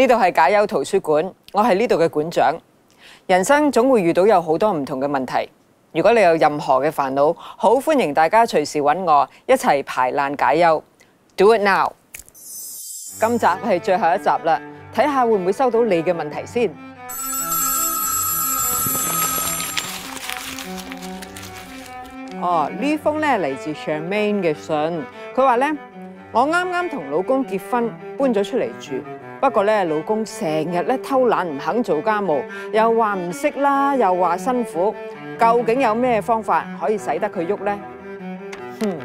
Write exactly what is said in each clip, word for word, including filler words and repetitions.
呢度係解憂圖書館，我係呢度嘅館長。人生總會遇到有好多唔同嘅問題，如果你有任何嘅煩惱，好歡迎大家隨時揾我一齊排難解憂。Do it now！ 今集係最後一集啦，睇下會唔會收到你嘅問題先。哦，呢封咧嚟自 Charmaine 嘅信，佢話咧：我啱啱同老公結婚，搬咗出嚟住。不過咧，老公成日咧偷懶，唔肯做家務，又話唔識啦，又話辛苦。究竟有咩方法可以使得佢喐咧？哼！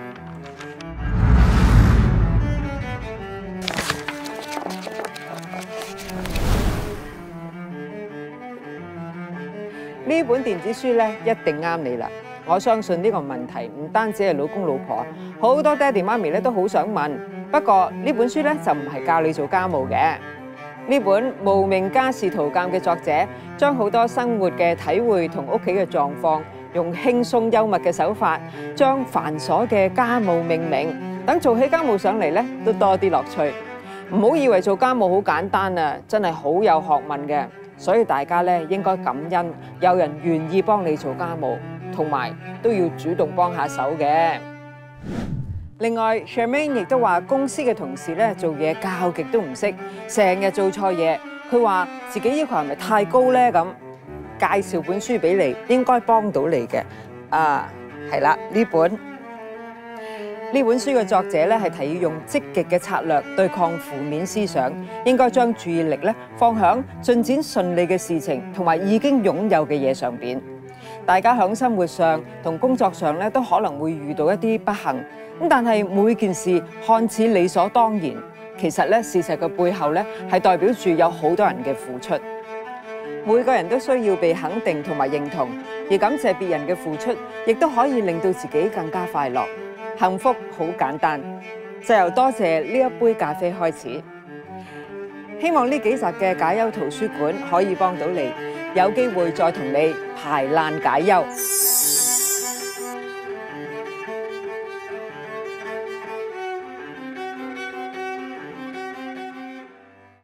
呢本電子書咧一定啱你啦！我相信呢個問題唔單止係老公老婆，好多爹哋媽咪咧都好想問。不過呢本書咧就唔係教你做家務嘅。呢本《無名家事圖鑑》嘅作者將好多生活嘅體會同屋企嘅狀況，用輕鬆幽默嘅手法，將繁瑣嘅家務命名，等做起家務上嚟咧都多啲樂趣。唔好以為做家務好簡單啊，真係好有學問嘅。所以大家咧應該感恩有人願意幫你做家務，同埋都要主動幫下手嘅。另外 ，Charmaine 亦都話公司嘅同事咧做嘢教極都唔識，成日做錯嘢。佢話自己要求係咪太高咧？咁介紹本書俾你，應該幫到你嘅。啊，係啦，呢本呢本書嘅作者咧係提議用積極嘅策略對抗負面思想，應該將注意力咧放響進展順利嘅事情同埋已經擁有嘅嘢上邊。大家喺生活上同工作上咧都可能會遇到一啲不幸，咁但係每件事看似理所當然，其實咧事實嘅背後咧係代表住有好多人嘅付出。每個人都需要被肯定同埋認同，而感謝別人嘅付出，亦都可以令到自己更加快樂。幸福好簡單，就由多謝呢一杯咖啡開始。希望呢幾集嘅解憂圖書館可以幫到你，有機會再同你排難解憂。